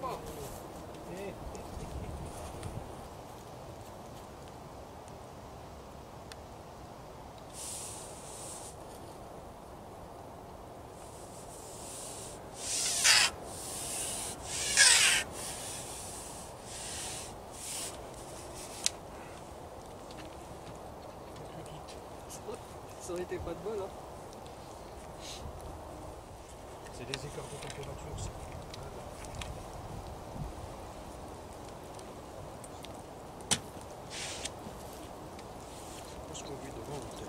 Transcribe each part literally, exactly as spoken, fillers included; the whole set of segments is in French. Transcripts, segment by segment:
pas. Ça aurait été pas de bol, hein. C'est des écarts de température, ça. Je pense qu'on vit devant l'hôtel.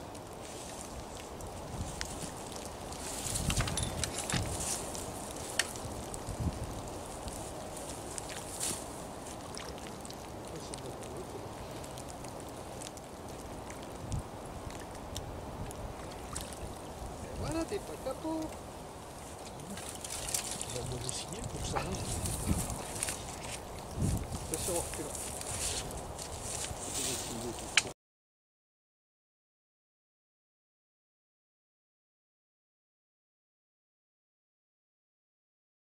Voilà, t'es pas capot. On va me signer pour ça. Attention, on recule.